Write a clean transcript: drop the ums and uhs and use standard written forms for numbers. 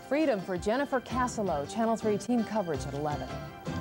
Freedom for Jennifer Cassillo. Channel 3 team coverage at 11.